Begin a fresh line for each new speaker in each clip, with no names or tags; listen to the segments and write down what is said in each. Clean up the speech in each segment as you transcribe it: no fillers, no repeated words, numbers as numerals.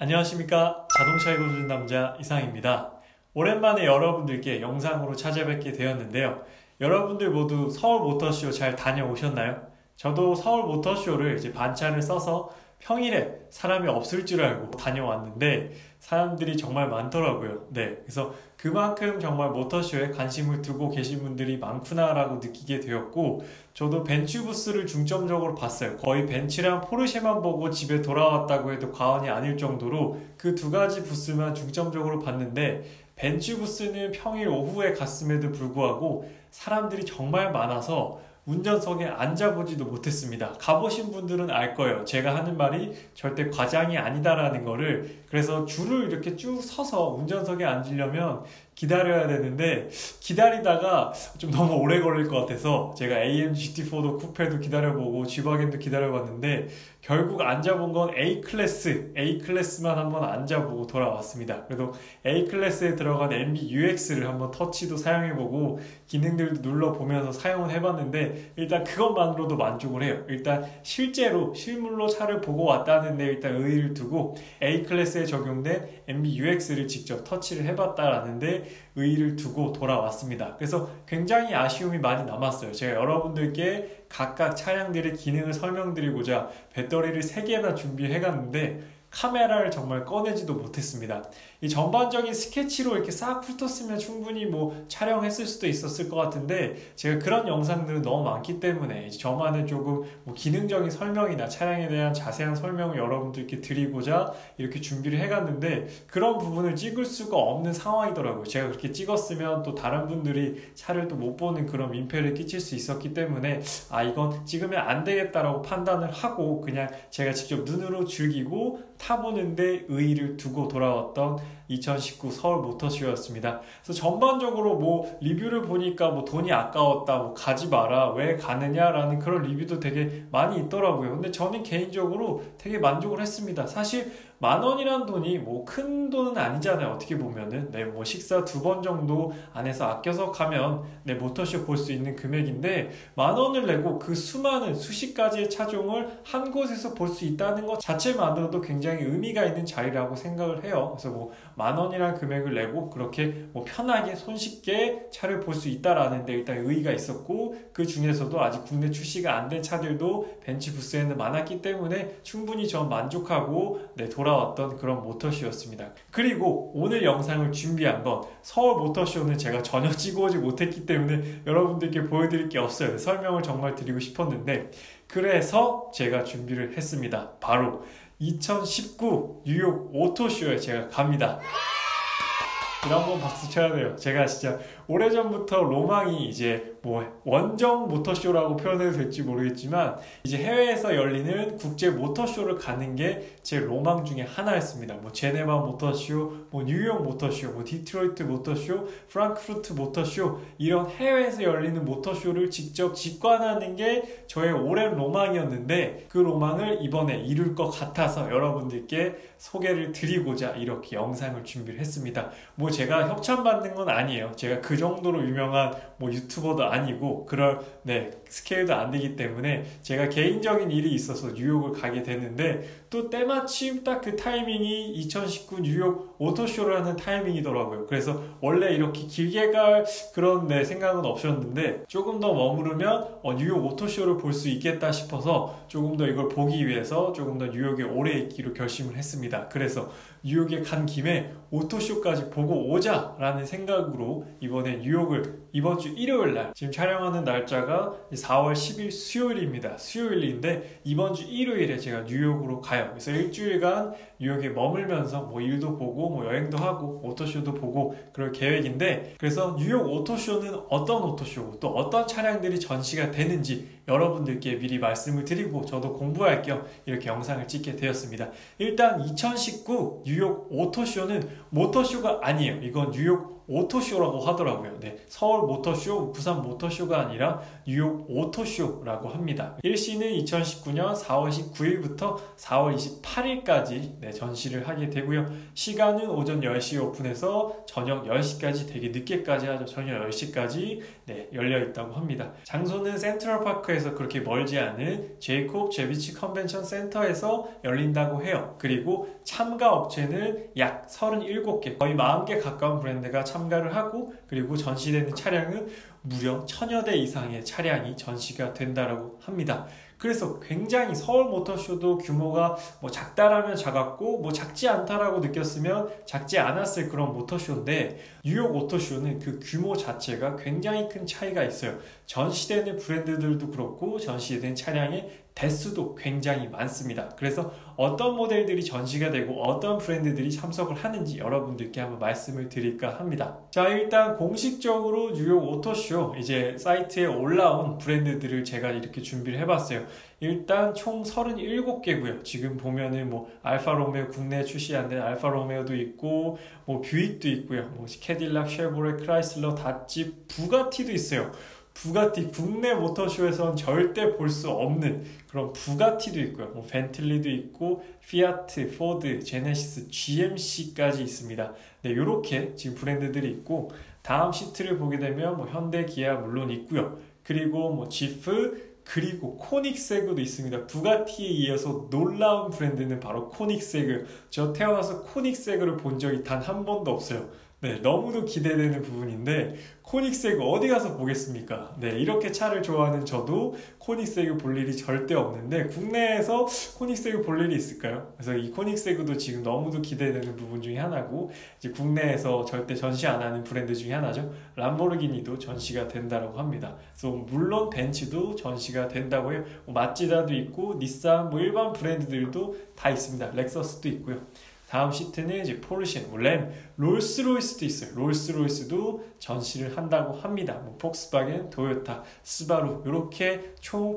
안녕하십니까. 자동차 읽어주는 남자 이상입니다. 오랜만에 여러분들께 영상으로 찾아뵙게 되었는데요. 여러분들 모두 서울 모터쇼 잘 다녀오셨나요? 저도 서울 모터쇼를 이제 반차를 써서 평일에 사람이 없을 줄 알고 다녀왔는데 사람들이 정말 많더라고요. 네, 그래서 그만큼 정말 모터쇼에 관심을 두고 계신 분들이 많구나라고 느끼게 되었고, 저도 벤츠 부스를 중점적으로 봤어요. 거의 벤츠랑 포르쉐만 보고 집에 돌아왔다고 해도 과언이 아닐 정도로 그 두 가지 부스만 중점적으로 봤는데, 벤츠 부스는 평일 오후에 갔음에도 불구하고 사람들이 정말 많아서 운전석에 앉아보지도 못했습니다. 가보신 분들은 알 거예요. 제가 하는 말이 절대 과장이 아니다라는 거를. 그래서 줄을 이렇게 쭉 서서 운전석에 앉으려면 기다려야 되는데, 기다리다가 좀 너무 오래 걸릴 것 같아서 제가 AMG GT4도 쿠페도 기다려보고 G바겐도 기다려봤는데, 결국 앉아본 건 A클래스만 한번 앉아보고 돌아왔습니다. 그래도 A클래스에 들어간 MBUX를 한번 터치도 사용해보고 기능들도 눌러보면서 사용을 해봤는데, 일단 그것만으로도 만족을 해요. 일단 실제로 실물로 차를 보고 왔다는 데 일단 의의를 두고 A클래스에 적용된 MBUX를 직접 터치를 해봤다라는 데 의의를 두고 돌아왔습니다. 그래서 굉장히 아쉬움이 많이 남았어요. 제가 여러분들께 각각 차량들의 기능을 설명드리고자 배터리를 3개나 준비해 갔는데 카메라를 정말 꺼내지도 못했습니다. 이 전반적인 스케치로 이렇게 싹 훑었으면 충분히 촬영했을 수도 있었을 것 같은데, 제가 그런 영상들은 너무 많기 때문에 저만의 조금 기능적인 설명이나 차량에 대한 자세한 설명을 여러분들께 드리고자 이렇게 준비를 해갔는데, 그런 부분을 찍을 수가 없는 상황이더라고요. 제가 그렇게 찍었으면 또 다른 분들이 차를 또 못 보는 그런 민폐를 끼칠 수 있었기 때문에 이건 찍으면 안 되겠다라고 판단을 하고 그냥 제가 직접 눈으로 즐기고 타보는데 의의를 두고 돌아왔던 2019 서울 모터쇼였습니다. 그래서 전반적으로 리뷰를 보니까 돈이 아까웠다, 가지 마라, 왜 가느냐라는 그런 리뷰도 되게 많이 있더라고요. 근데 저는 개인적으로 되게 만족을 했습니다. 사실 10,000원이란 돈이 큰 돈은 아니잖아요. 어떻게 보면은. 식사 2번 정도 안에서 아껴서 가면 모터쇼 볼 수 있는 금액인데, 10,000원을 내고 그 수많은 수십 가지의 차종을 한 곳에서 볼 수 있다는 것 자체만으로도 굉장히 의미가 있는 자리라고 생각을 해요. 그래서 10,000원이라는 금액을 내고 그렇게 편하게 손쉽게 차를 볼 수 있다라는 데 일단 의의가 있었고, 그 중에서도 아직 국내 출시가 안 된 차들도 벤츠 부스에는 많았기 때문에 충분히 전 만족하고 돌아왔던 그런 모터쇼였습니다. 그리고 오늘 영상을 준비한 건, 서울 모터쇼는 제가 전혀 찍어오지 못했기 때문에 여러분들께 보여드릴 게 없어요. 설명을 정말 드리고 싶었는데, 그래서 제가 준비를 했습니다. 바로 2019 뉴욕 오토쇼에 제가 갑니다. 이런 번 박수 쳐야 돼요. 제가 진짜 오래전부터 로망이 이제 원정 모터쇼라고 표현해도 될지 모르겠지만, 이제 해외에서 열리는 국제 모터쇼를 가는 게 제 로망 중에 하나였습니다. 제네바 모터쇼, 뉴욕 모터쇼, 디트로이트 모터쇼, 프랑크푸르트 모터쇼, 이런 해외에서 열리는 모터쇼를 직접 직관하는 게 저의 오랜 로망이었는데, 그 로망을 이번에 이룰 것 같아서 여러분들께 소개를 드리고자 이렇게 영상을 준비를 했습니다. 제가 협찬받는 건 아니에요. 제가 그 정도로 유명한 유튜버도 아니고 그럴 스케일도 안 되기 때문에, 제가 개인적인 일이 있어서 뉴욕을 가게 됐는데, 또 때마침 딱 그 타이밍이 2019 뉴욕 오토쇼를 하는 타이밍이더라고요. 그래서 원래 이렇게 길게 갈 그런 생각은 없었는데, 조금 더 머무르면 뉴욕 오토쇼를 볼 수 있겠다 싶어서 조금 더 이걸 보기 위해서 조금 더 뉴욕에 오래 있기로 결심을 했습니다. 그래서 뉴욕에 간 김에 오토쇼까지 보고 오자 라는 생각으로 이번에 뉴욕을 이번 주 일요일날, 지금 촬영하는 날짜가 4월 10일 수요일입니다. 수요일인데 이번 주 일요일에 제가 뉴욕으로 가요. 그래서 일주일간 뉴욕에 머물면서 일도 보고 여행도 하고 오토쇼도 보고 그럴 계획인데, 그래서 뉴욕 오토쇼는 어떤 오토쇼고 또 어떤 차량들이 전시가 되는지 여러분들께 미리 말씀을 드리고 저도 공부할 겸 이렇게 영상을 찍게 되었습니다. 일단 2019 뉴욕 오토쇼는 모터쇼가 아니에요. 이건 뉴욕 오토쇼라고 하더라고요. 서울 모터쇼, 부산 모터쇼가 아니라 뉴욕 오토쇼라고 합니다. 일시는 2019년 4월 19일부터 4월 28일까지 전시를 하게 되고요. 시간은 오전 10시에 오픈해서 저녁 10시까지, 되게 늦게까지 하죠. 저녁 10시까지 열려 있다고 합니다. 장소는 센트럴파크에 뉴요크에서 그렇게 멀지 않은 제이콥 제비치 컨벤션 센터에서 열린다고 해요. 그리고 참가 업체는 약 37개, 거의 40개 가까운 브랜드가 참가를 하고, 그리고 전시되는 차량은 무려 1000여 대 이상의 차량이 전시가 된다고 합니다. 그래서 굉장히 서울 모터쇼도 규모가 뭐 작다라면 작았고 뭐 작지 않다라고 느꼈으면 작지 않았을 그런 모터쇼인데, 뉴욕 오토쇼는 그 규모 자체가 굉장히 큰 차이가 있어요. 전시되는 브랜드들도 그렇고 전시되는 차량의 대수도 굉장히 많습니다. 그래서 어떤 모델들이 전시가 되고 어떤 브랜드들이 참석을 하는지 여러분들께 한번 말씀을 드릴까 합니다. 자, 일단 공식적으로 뉴욕 오토쇼 이제 사이트에 올라온 브랜드들을 제가 이렇게 준비를 해봤어요. 일단 총 37개고요. 지금 보면은 뭐 알파로메오 국내에 출시 안 된 알파로메오도 있고, 뭐 뷰익도 있고요. 뭐 캐딜락, 쉐보레, 크라이슬러, 다지, 부가티도 있어요. 부가티, 국내 모터쇼에선 절대 볼 수 없는 그런 부가티도 있고요. 뭐 벤틀리도 있고, 피아트, 포드, 제네시스, GMC까지 있습니다. 네, 이렇게 지금 브랜드들이 있고, 다음 시트를 보게 되면 뭐 현대, 기아 물론 있고요. 그리고 뭐 지프, 그리고 코닉세그도 있습니다. 부가티에 이어서 놀라운 브랜드는 바로 코닉세그. 저 태어나서 코닉세그를 본 적이 단 한 번도 없어요. 네, 너무도 기대되는 부분인데, 코닉세그 어디 가서 보겠습니까? 네, 이렇게 차를 좋아하는 저도 코닉세그 볼 일이 절대 없는데, 국내에서 코닉세그 볼 일이 있을까요? 그래서 이 코닉세그도 지금 너무도 기대되는 부분 중에 하나고, 이제 국내에서 절대 전시 안 하는 브랜드 중에 하나죠. 람보르기니도 전시가 된다고 합니다. 그래서 물론 벤츠도 전시가 된다고 해요. 뭐 마찌다도 있고, 닛산, 뭐 일반 브랜드들도 다 있습니다. 렉서스도 있고요. 다음 시트는 이제 포르쉐, 램, 롤스로이스도 있어요. 롤스로이스도 전시를 한다고 합니다. 뭐 폭스바겐, 토요타, 스바루 이렇게 총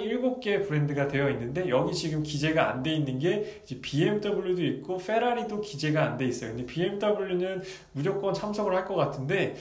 37개 브랜드가 되어 있는데, 여기 지금 기재가 안 돼 있는 게 이제 BMW도 있고 페라리도 기재가 안 돼 있어요. 근데 BMW는 무조건 참석을 할 것 같은데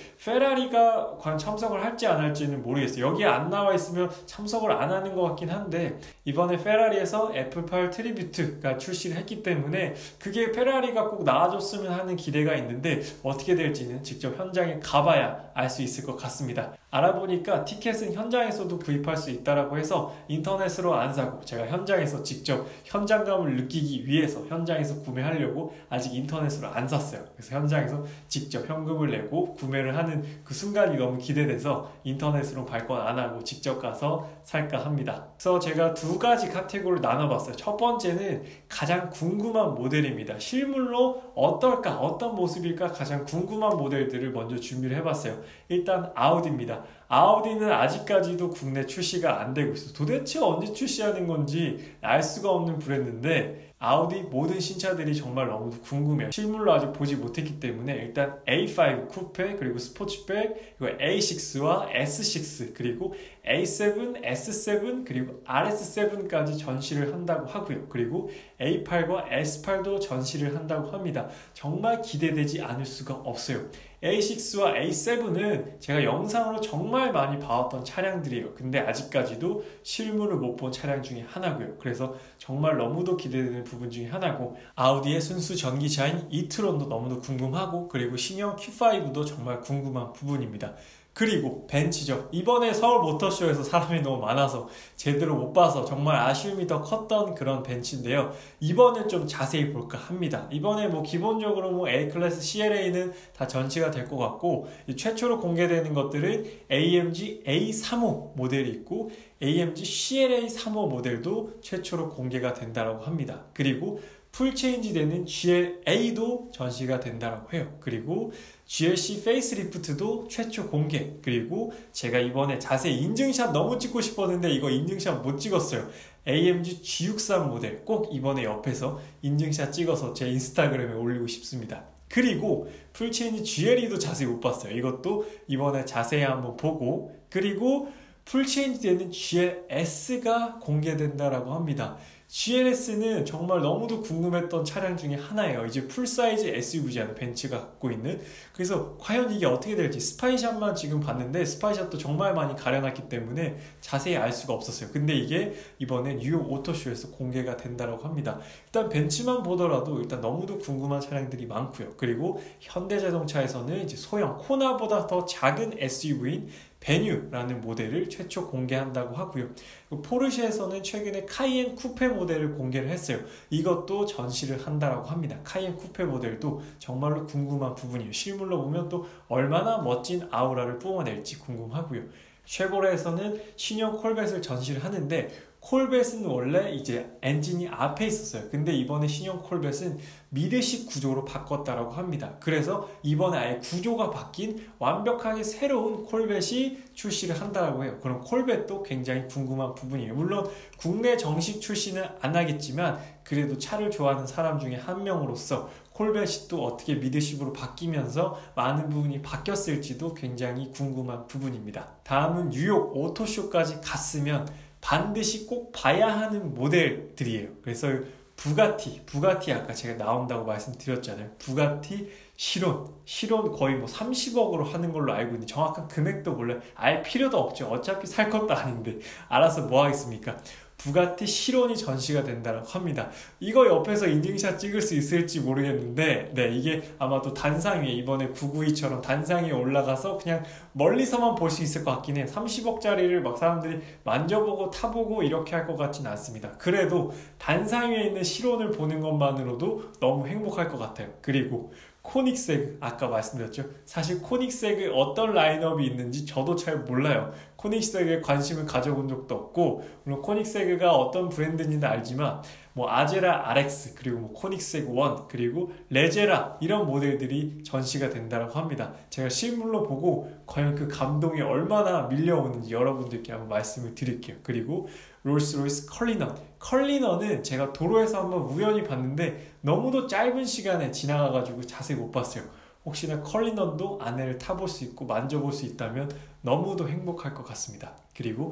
페라리가 과연 참석을 할지 안 할지는 모르겠어요. 여기에 안 나와 있으면 참석을 안 하는 것 같긴 한데, 이번에 페라리에서 F8 트리뷰트가 출시를 했기 때문에 그게 페라리가 꼭 나와줬으면 하는 기대가 있는데, 어떻게 될지는 직접 현장에 가봐야 알 수 있을 것 같습니다. 알아보니까 티켓은 현장에서도 구입할 수 있다고 해서 인터넷으로 안 사고 제가 현장에서 직접 현장감을 느끼기 위해서 현장에서 구매하려고 아직 인터넷으로 안 샀어요. 그래서 현장에서 직접 현금을 내고 구매를 하는 그 순간이 너무 기대돼서 인터넷으로 발권 안 하고 직접 가서 살까 합니다. 그래서 제가 두 가지 카테고리를 나눠봤어요. 첫 번째는 가장 궁금한 모델입니다. 실물로 어떨까, 어떤 모습일까 가장 궁금한 모델들을 먼저 준비를 해봤어요. 일단 아우디입니다. 아우디는 아직까지도 국내 출시가 안 되고 있어요. 도대체 언제 출시하는 건지 알 수가 없는 브랜드인데, 아우디 모든 신차들이 정말 너무 궁금해요. 실물로 아직 보지 못했기 때문에 일단 A5 쿠페, 그리고 스포츠백, 그리고 A6와 S6, 그리고 A7, S7, 그리고 RS7까지 전시를 한다고 하고요. 그리고 A8과 S8도 전시를 한다고 합니다. 정말 기대되지 않을 수가 없어요. A6와 A7은 제가 영상으로 정말 많이 봐왔던 차량들이에요. 근데 아직까지도 실물을 못 본 차량 중에 하나고요. 그래서 정말 너무도 기대되는 부분 중에 하나고, 아우디의 순수 전기차인 이트론도 너무도 궁금하고, 그리고 신형 Q5도 정말 궁금한 부분입니다. 그리고 벤츠죠. 이번에 서울 모터쇼에서 사람이 너무 많아서 제대로 못 봐서 정말 아쉬움이 더 컸던 그런 벤츠인데요. 이번에 좀 자세히 볼까 합니다. 이번에 뭐 기본적으로 뭐 A클래스 CLA는 다 전시가 될 것 같고, 최초로 공개되는 것들은 AMG A35 모델이 있고 AMG CLA 35 모델도 최초로 공개가 된다고 합니다. 그리고 풀체인지 되는 GLA도 전시가 된다고 해요. 그리고 GLC 페이스리프트도 최초 공개. 그리고 제가 이번에 자세히 인증샷 너무 찍고 싶었는데 이거 인증샷 못 찍었어요. AMG G63 모델 꼭 이번에 옆에서 인증샷 찍어서 제 인스타그램에 올리고 싶습니다. 그리고 풀체인지 GLE도 자세히 못 봤어요. 이것도 이번에 자세히 한번 보고, 그리고 풀체인지 되는 GLS가 공개된다라고 합니다. GLS는 정말 너무도 궁금했던 차량 중에 하나예요. 이제 풀사이즈 SUV잖아요. 벤츠가 갖고 있는. 그래서 과연 이게 어떻게 될지 스파이샷만 지금 봤는데 스파이샷도 정말 많이 가려놨기 때문에 자세히 알 수가 없었어요. 근데 이게 이번에 뉴욕 오토쇼에서 공개가 된다고 합니다. 일단 벤츠만 보더라도 일단 너무도 궁금한 차량들이 많고요. 그리고 현대자동차에서는 이제 소형 코나보다 더 작은 SUV인 베뉴라는 모델을 최초 공개한다고 하고요. 포르쉐에서는 최근에 카이엔 쿠페 모델을 공개를 했어요. 이것도 전시를 한다라고 합니다. 카이엔 쿠페 모델도 정말로 궁금한 부분이에요. 실물로 보면 또 얼마나 멋진 아우라를 뿜어낼지 궁금하고요. 쉐보레에서는 신형 콜벳을 전시를 하는데, 콜벳은 원래 이제 엔진이 앞에 있었어요. 근데 이번에 신형 콜벳은 미드식 구조로 바꿨다라고 합니다. 그래서 이번에 아예 구조가 바뀐 완벽하게 새로운 콜벳이 출시를 한다고 해요. 그럼 콜벳도 굉장히 궁금한 부분이에요. 물론 국내 정식 출시는 안 하겠지만 그래도 차를 좋아하는 사람 중에 한 명으로서 콜벳이 또 어떻게 미드식으로 바뀌면서 많은 부분이 바뀌었을지도 굉장히 궁금한 부분입니다. 다음은 뉴욕 오토쇼까지 갔으면 반드시 꼭 봐야 하는 모델들이에요. 그래서 부가티 아까 제가 나온다고 말씀드렸잖아요. 부가티 시론 거의 뭐 30억으로 하는 걸로 알고 있는데 정확한 금액도 몰라요. 알 필요도 없죠. 어차피 살 것도 아닌데 알아서 뭐 하겠습니까? 부가티 시론이 전시가 된다고 합니다. 이거 옆에서 인증샷 찍을 수 있을지 모르겠는데, 네, 이게 아마도 단상 위에, 이번에 992처럼 단상 위에 올라가서 그냥 멀리서만 볼 수 있을 것 같긴 해. 30억짜리를 막 사람들이 만져보고 타보고 이렇게 할 것 같지는 않습니다. 그래도 단상 위에 있는 시론을 보는 것만으로도 너무 행복할 것 같아요. 그리고 코닉세그, 아까 말씀드렸죠. 사실 코닉세그 어떤 라인업이 있는지 저도 잘 몰라요. 코닉세그에 관심을 가져본 적도 없고, 물론 코닉세그가 어떤 브랜드인지는 알지만 뭐 아제라 RX, 그리고 뭐 코닉세그 1, 그리고 레제라, 이런 모델들이 전시가 된다고 합니다. 제가 실물로 보고 과연 그 감동이 얼마나 밀려오는지 여러분들께 한번 말씀을 드릴게요. 그리고 롤스로이스 컬리넌은 제가 도로에서 한번 우연히 봤는데 너무도 짧은 시간에 지나가가지고 자세히 못 봤어요. 혹시나 컬리넌도 안에를 타볼 수 있고 만져볼 수 있다면 너무도 행복할 것 같습니다. 그리고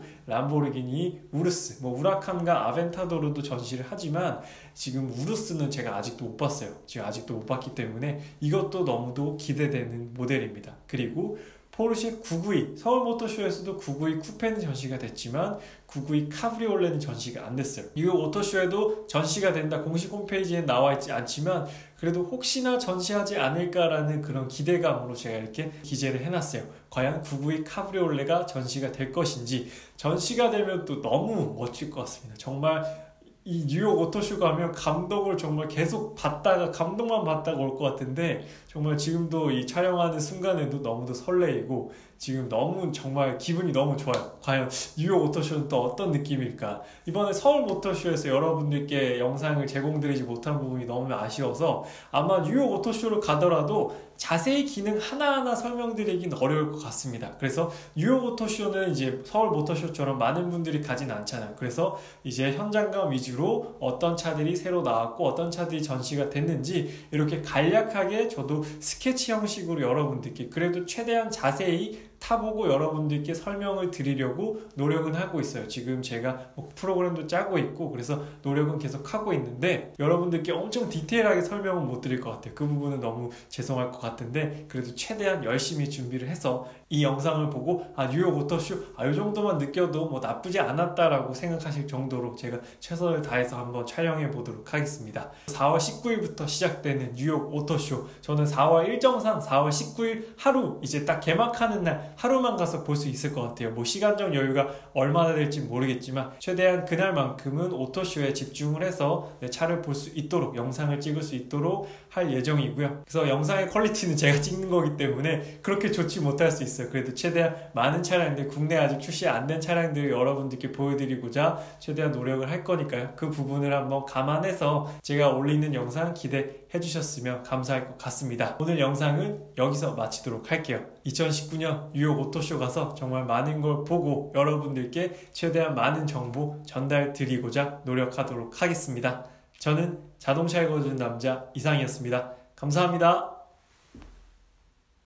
람보르기니 우르스, 뭐 우라칸과 아벤타도르도 전시를 하지만 지금 우르스는 제가 아직도 못 봤어요. 지금 아직도 못 봤기 때문에 이것도 너무도 기대되는 모델입니다. 그리고 포르쉐 992, 서울모터쇼에서도 992 쿠페는 전시가 됐지만 992 카브리올레는 전시가 안 됐어요. 이 오토쇼에도 전시가 된다 공식 홈페이지에 나와 있지 않지만 그래도 혹시나 전시하지 않을까라는 그런 기대감으로 제가 이렇게 기재를 해놨어요. 과연 992 카브리올레가 전시가 될 것인지, 전시가 되면 또 너무 멋질 것 같습니다. 정말 이 뉴욕 오토쇼 가면 감동을 정말 계속 받다가 감동만 받다가 올 것 같은데, 정말 지금도 이 촬영하는 순간에도 너무도 설레이고 지금 너무 정말 기분이 너무 좋아요. 과연 뉴욕 오토쇼는 또 어떤 느낌일까? 이번에 서울 모터쇼에서 여러분들께 영상을 제공드리지 못한 부분이 너무 아쉬워서 아마 뉴욕 오토쇼를 가더라도 자세히 기능 하나하나 설명드리긴 어려울 것 같습니다. 그래서 뉴욕 오토쇼는 이제 서울 모터쇼처럼 많은 분들이 가진 않잖아요. 그래서 이제 현장감 위주로 어떤 차들이 새로 나왔고 어떤 차들이 전시가 됐는지 이렇게 간략하게 저도 스케치 형식으로 여러분들께 그래도 최대한 자세히 타보고 여러분들께 설명을 드리려고 노력은 하고 있어요. 지금 제가 프로그램도 짜고 있고 그래서 노력은 계속 하고 있는데 여러분들께 엄청 디테일하게 설명은 못 드릴 것 같아요. 그 부분은 너무 죄송할 것 같은데 그래도 최대한 열심히 준비를 해서 이 영상을 보고 뉴욕 오토쇼 이 정도만 느껴도 뭐 나쁘지 않았다라고 생각하실 정도로 제가 최선을 다해서 한번 촬영해 보도록 하겠습니다. 4월 19일부터 시작되는 뉴욕 오토쇼, 저는 4월 일정상 4월 19일 하루 이제 딱 개막하는 날 하루만 가서 볼 수 있을 것 같아요. 뭐 시간적 여유가 얼마나 될지 모르겠지만 최대한 그날만큼은 오토쇼에 집중을 해서 내 차를 볼 수 있도록 영상을 찍을 수 있도록 할 예정이고요. 그래서 영상의 퀄리티는 제가 찍는 거기 때문에 그렇게 좋지 못할 수 있어요. 그래도 최대한 많은 차량들, 국내 아직 출시 안 된 차량들을 여러분들께 보여드리고자 최대한 노력을 할 거니까요. 그 부분을 한번 감안해서 제가 올리는 영상 기대해 주셨으면 감사할 것 같습니다. 오늘 영상은 여기서 마치도록 할게요. 2019년 뉴욕 오토쇼 가서 정말 많은 걸 보고 여러분들께 최대한 많은 정보 전달 드리고자 노력하도록 하겠습니다. 저는 자동차 읽어주는 남자 이상이었습니다. 감사합니다.